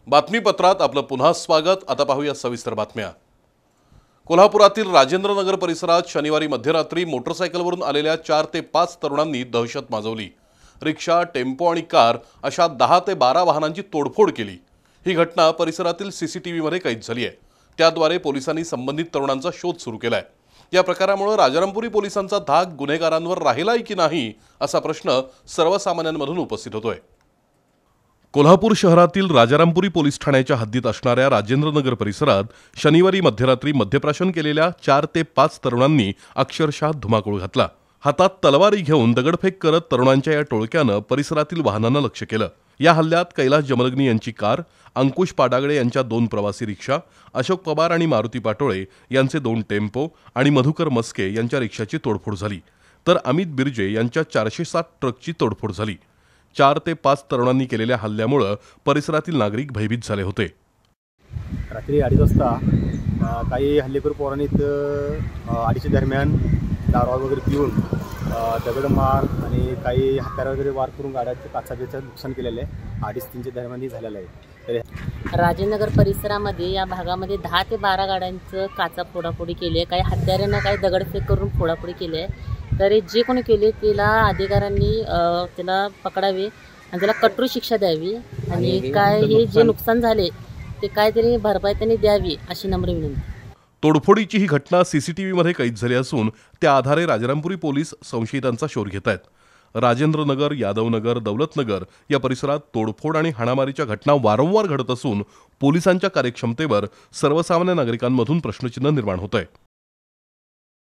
बातमीपत्रात आपलं पुन्हा स्वागत। आता पाहूया सविस्तर बातम्या। कोल्हापुरातील राजेंद्रनगर परिसरात शनिवारी मध्यरात्री मोटरसायकलवरून आलेल्या 4 ते 5 तरुणांनी दहशत माजवली। रिक्षा, टेम्पो आणि कार अशा 10 ते 12 वाहनांची तोडफोड केली। ही घटना परिसरातील सीसीटीव्हीमध्ये कैद झाली आहे। त्याद्वारे पोलिसांनी संबंधित तरुणांचा शोध सुरू केलाय। या प्रकारामुळे राजारामपुरी पोलिसांचा धाक गुन्हेगारांवर राहिलाय की नाही असा प्रश्न सर्वसामान्यांमधून उपस्थित होतोय। कोल्हापूर शहरातील राजारामपुरी पोलीस ठाण्याच्या हद्दीत असणाऱ्या राजेंद्रनगर परिसरात शनिवारी मध्यरात्री मद्यप्राशन केलेल्या 4 ते 5 तरुणांनी अक्षरशः धुमाकूळ घातला। हातात तलवारी घेऊन दगडफेक करत तरुणांच्या या टोळक्यानं परिसरातील वाहनांना लक्ष केलं। या हल्ल्यात कैलास जमलग्नी यांची कार, अंकुश पाडागळे यांच्या 2 प्रवासी रिक्षा, अशोक पवार आणि मारुती पाटोळे यांचे 2 टेम्पो आणि मधुकर मस्के यांच्या रिक्षाची तोडफोड झाली, तर अमित बिर्जे यांच्या 407 ट्रकची तोडफोड झाली। 4 ते 5 तरुणांनी केलेल्या हल्ल्यामुळे परिसरातील नागरिक भयभीत झाले होते। रात्री 2:30 वाजता काही हल्लेखोर पोरांनी 2:30 दरम्यान दारू वगैरे पिऊन दगडमार आणि काही हत्यार वगैरे वार करून गाड्याचं काचाचं नुकसान केलेलं आहे। 2:30-3 दरम्यान झालेलं आहे। राजेंद्रनगर परिसरामध्ये या भागामध्ये 10 ते 12 गाड्यांचं काचा फोडाफोडी केली आहे। काही हत्यारांना काही दगडफेक करून फोडाफोडी केली आहे। तर जे कोणी केले त्याला अधिकाऱ्यांनी त्याला पकडावे आणि त्याला कठोर शिक्षा द्यावी आणि काय हे जे नुकसान झाले ते काहीतरी भरपाई त्यांनी द्यावी अशी नम्र विनंती। तोडफोडीची ही घटना सीसीटीव्हीमध्ये कैद झाली असून त्या आधारे राजारामपुरी पोलीस संशयितांचा शोध घेत आहेत। राजेंद्रनगर, यादवनगर, दौलतनगर या परिसरात तोडफोड आणि हाणामारीच्या घटना वारंवार घडत असून पोलिसांच्या कार्यक्षमतेवर सर्वसामान्य नागरिकांमधून प्रश्नचिन्ह निर्माण होत आहे।